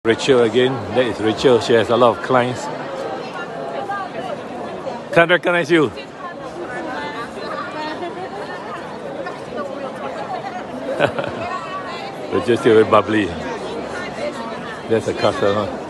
Rachel again. That is Rachel. She has a lot of clients. Can't recognize you. Rachel's still very bubbly. There's a customer.